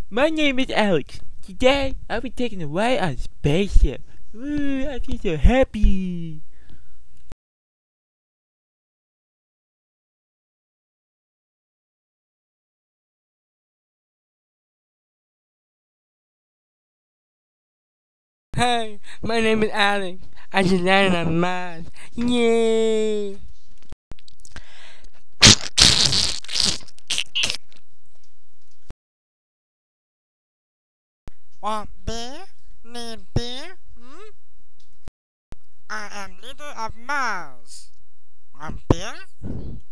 My name is Alex. Today I'll be taken away on a spaceship. Woo, I feel so happy. Hi, my name is Alex. I just landed on Mars. Yay! Want beer? Need beer? Hmm? I am leader of Mars. Want beer?